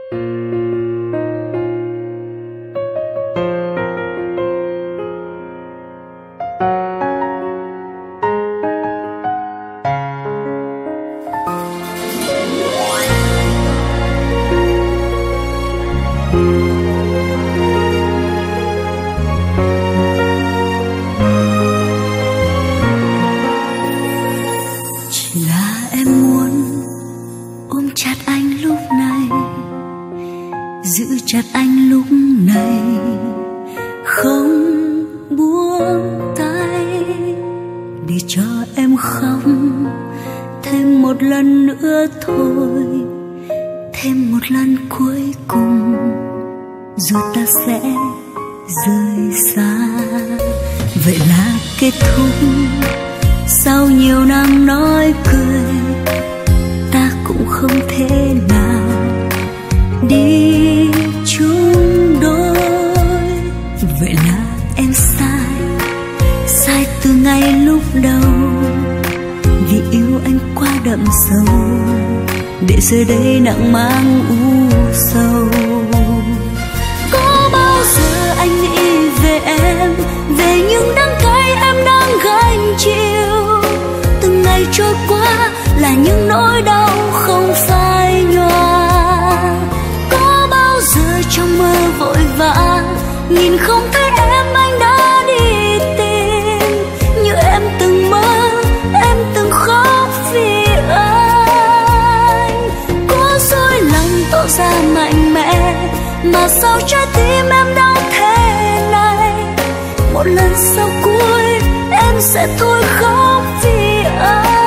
Giờ đây nặng mang u sầu. Có bao giờ anh nghĩ về em, về những đắng cay em đang gánh chịu? Từng ngày trôi qua là những nỗi đau không phai nhòa. Có bao giờ trong mơ vội vã nhìn không thấy em, anh đã đi tìm như em từng mơ, em từng khóc vì anh. Tỏ ra mạnh mẽ mà sao trái tim em đau thế này? Một lần sau cuối em sẽ thôi khóc vì anh.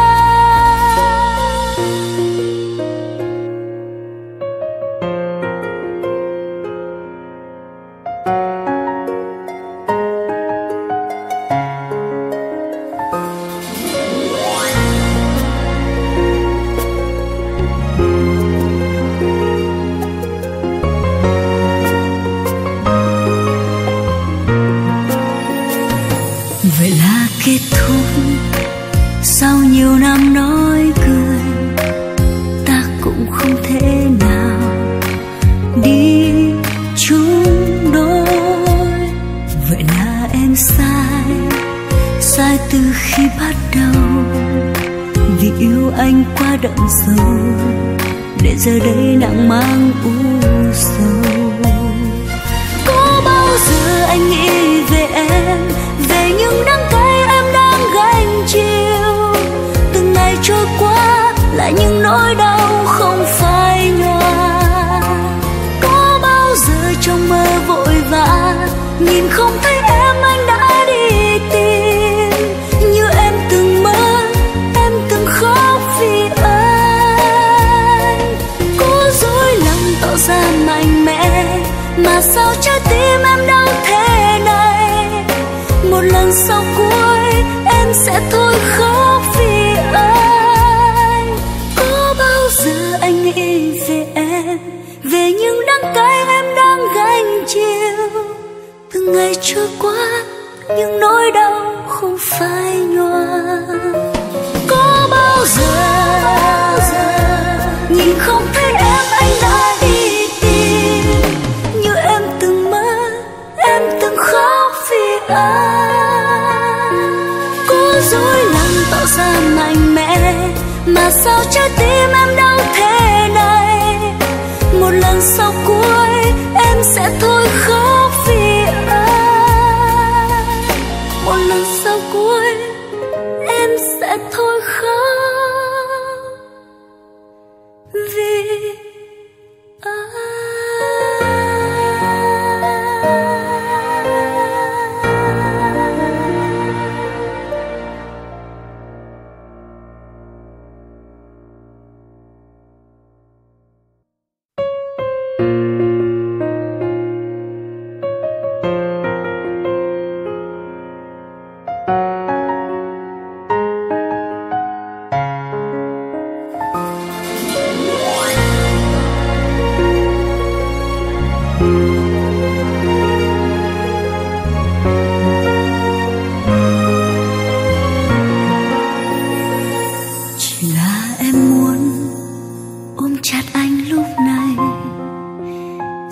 Sau nhiều năm nói cười, ta cũng không thể nào đi chung đôi. Vậy là em sai từ khi bắt đầu, vì yêu anh quá đậm sâu, để giờ đây nặng mang u sầu. Có bao giờ anh nghĩ về em, về những đắng cay em đang gánh chịu? Từng ngày trôi qua là những nỗi đau không phai nhòa. Có bao giờ trong mơ vội vã nhìn không thấy em, anh đã đi tìm như em từng mơ, em từng khóc vì anh. Cố dối lòng tỏ ra mạnh mẽ mà sao trái tim em đau thế này? Một lần sau cuối em sẽ thôi khóc vì anh. Có bao giờ anh nghĩ về em, về những đắng cay em đang gánh chịu? Từng ngày trôi qua những nỗi đau không phai nhòa. Có bao giờ nhìn không thấy em, anh đã đi tìm như em từng mơ, em từng khóc vì anh. Cố dối lòng tỏ ra mạnh mẽ mà sao trái tim em đau thế này? Một lần sau cuối em sẽ thôi khóc vì anh. Một lần sau cuối em sẽ thôi khóc vì anh.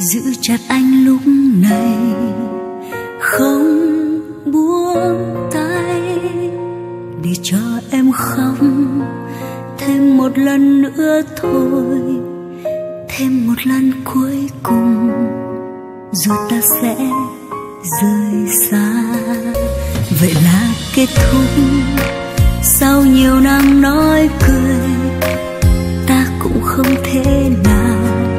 giữ chặt anh lúc này, không buông tay để cho em khóc thêm một lần nữa thôi, thêm một lần cuối cùng rồi ta sẽ rời xa. Vậy là kết thúc sau nhiều năm nói cười, ta cũng không thể nào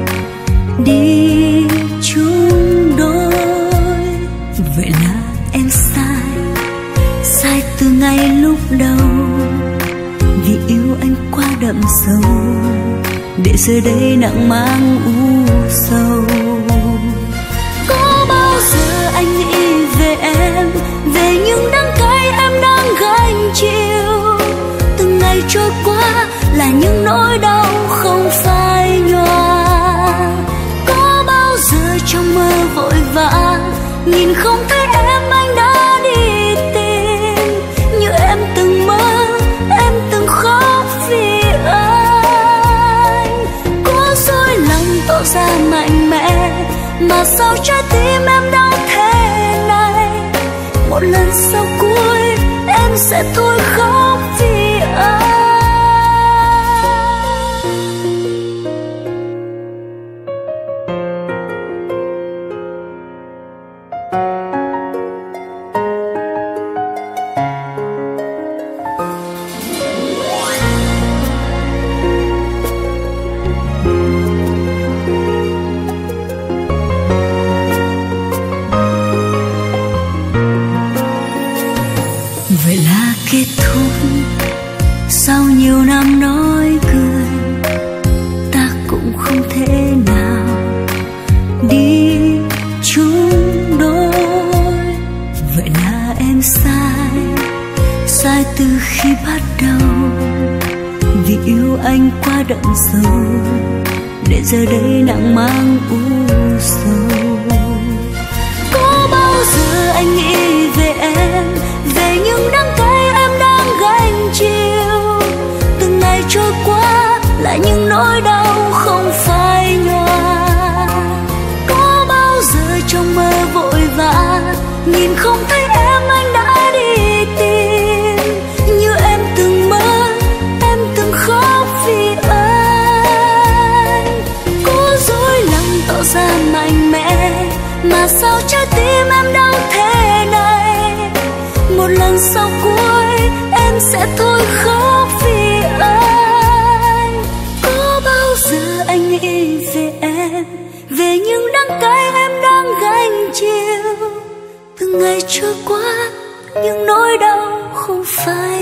đi chung đôi. Vậy là em sai từ ngay lúc đầu, vì yêu anh quá đậm sâu để giờ đây nặng mang u sầu. Có bao giờ anh nghĩ về em, về những đắng cay em đang gánh chịu? Từng ngày trôi qua là những nỗi đau không phai nhòa. Có bao giờ trong mơ vội vã nhìn không thấy em, anh đã đi tìm như em từng mơ, em từng khóc vì anh. Có dối lòng tỏ ra mạnh mẽ mà sao trái tim em đau thế này? Một lần sau cuối em sẽ thôi khóc vì anh. Vậy là kết thúc sau nhiều năm nói cười, ta cũng không thể nào đi chung đôi. Vậy là em sai từ khi bắt đầu, vì yêu anh quá đậm sâu để giờ đây nặng mang u sầu. Có bao giờ anh nghĩ về em, về những đắng cay em đang gánh chịu? Từng ngày trôi qua là những nỗi đau không phai nhòa. Có bao giờ trong mơ vội vã nhìn không thấy em, anh đã đi tìm như em từng mơ, em từng khóc vì anh. Có dối lòng tỏ ra mạnh mẽ mà sao trái tim em đau thế này? Một lần sau cuối em sẽ thôi khóc vì anh. Có bao giờ anh nghĩ về em, về những đắng cay em đang gánh chịu? Từng ngày trôi qua những nỗi đau không phai